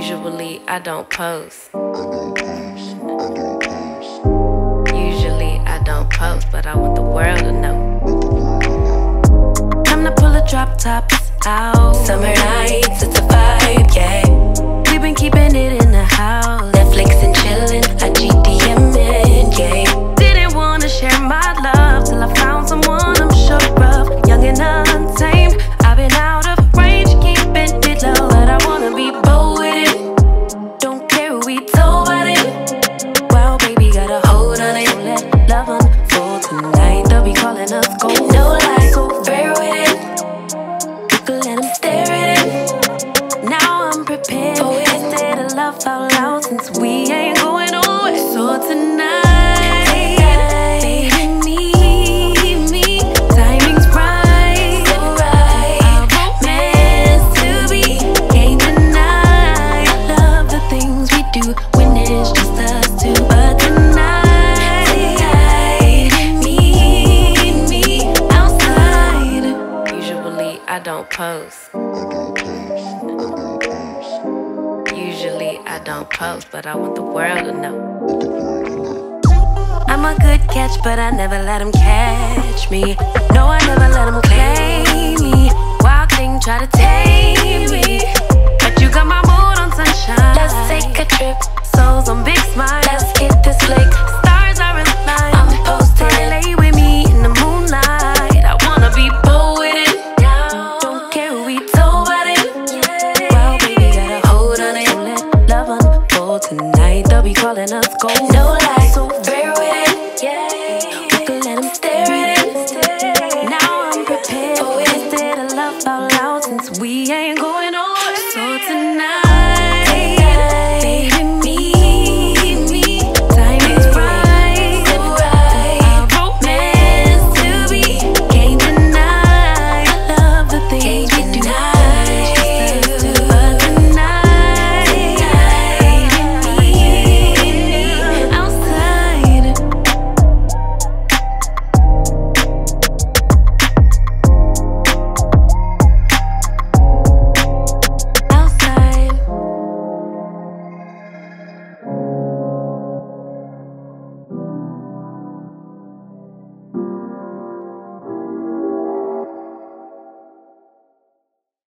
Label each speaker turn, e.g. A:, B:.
A: Usually I don't post. Usually I don't post, but I want the world to know. Time to pull the drop tops out. Summer nights, it's a vibe, yeah. We've been keeping it in the house. Netflix and chillin', IGDMing, yeah. Didn't wanna share my love till I found someone I'm sure of. Young and untamed, I've been out of range, keeping it low, but I wanna be bold with it. Don't care who we told about it. Well, baby, got a hold on it. Let love unfold tonight. They'll be calling us gold. No lies, so fair with it. You can let them stare at it. Now I'm prepared for it. Instead of love out loud, since we ain't going nowhere. So tonight, I don't post. Usually I don't post, but I want the world to know. I'm a good catch, but I never let them catch me. No, I never let them claim me. Wild thing try to tame me, but you got my mood on sunshine. Let's take a trip, souls on big smile. Let's hit this lake, stars are in line. I'm posted, lay with me in the moonlight. I wanna be bold with it. Tonight they'll be calling us gold. No